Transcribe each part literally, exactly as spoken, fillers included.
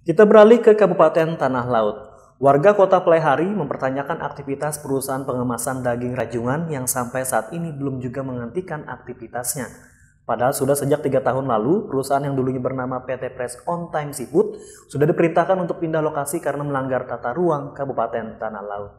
Kita beralih ke Kabupaten Tanah Laut. Warga Kota Pleiari mempertanyakan aktivitas perusahaan pengemasan daging rajungan yang sampai saat ini belum juga menghentikan aktivitasnya. Padahal sudah sejak tiga tahun lalu, perusahaan yang dulunya bernama P T Fresh On Time Seafood sudah diperintahkan untuk pindah lokasi karena melanggar tata ruang Kabupaten Tanah Laut.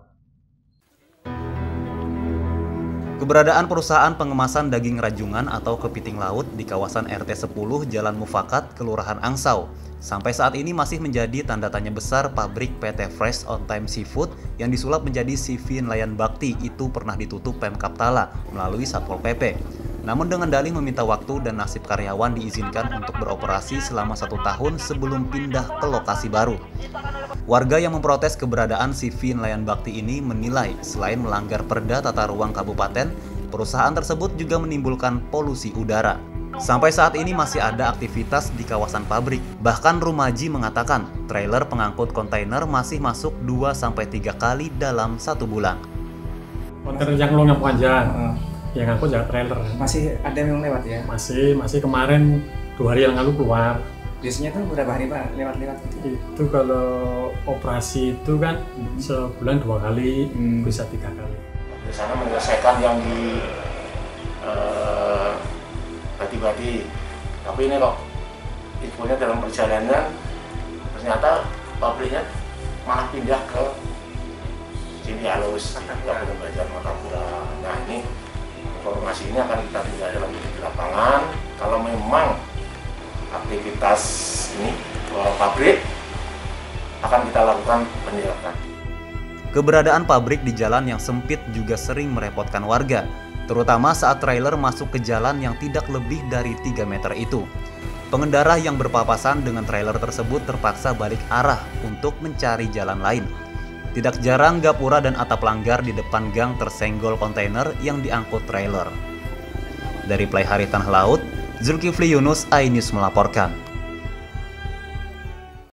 Keberadaan perusahaan pengemasan daging rajungan atau kepiting laut di kawasan R T sepuluh Jalan Mufakat, Kelurahan Angsau, sampai saat ini masih menjadi tanda tanya besar. Pabrik P T Fresh On Time Seafood yang disulap menjadi C V Nelayan Bakti itu pernah ditutup Pemkab Tala melalui Satpol P P. Namun dengan dalih meminta waktu dan nasib karyawan diizinkan untuk beroperasi selama satu tahun sebelum pindah ke lokasi baru. Warga yang memprotes keberadaan C V Nelayan Bakti ini menilai selain melanggar Perda Tata Ruang Kabupaten, perusahaan tersebut juga menimbulkan polusi udara. Sampai saat ini masih ada aktivitas di kawasan pabrik. Bahkan Rumaji mengatakan trailer pengangkut kontainer masih masuk dua sampai tiga kali dalam satu bulan. Kontainer yang lo ngamuk aja, uh. yang ngangkut ya trailer. Masih ada yang lewat ya? Masih, masih kemarin dua hari yang lalu keluar. Biasanya tuh berapa hari Pak lewat-lewat? Itu kalau operasi itu kan hmm. sebulan dua kali, hmm. bisa tiga kali. Di sana menyelesaikan yang di uh, badi-badi. Tapi ini kok infonya dalam perjalanan ternyata pabriknya malah pindah ke sini halus, nggak boleh belajar Martapura. Nah ini informasi ini akan kita tindak lanjuti di lapangan. Kalau memang aktivitas ini pabrik akan kita lakukan penindakan. Keberadaan pabrik di jalan yang sempit juga sering merepotkan warga, terutama saat trailer masuk ke jalan yang tidak lebih dari tiga meter itu. Pengendara yang berpapasan dengan trailer tersebut terpaksa balik arah untuk mencari jalan lain. Tidak jarang gapura dan atap langgar di depan gang tersenggol kontainer yang diangkut trailer. Dari Pleiari Tanah Laut, Zulkifli Yunus, iNews melaporkan.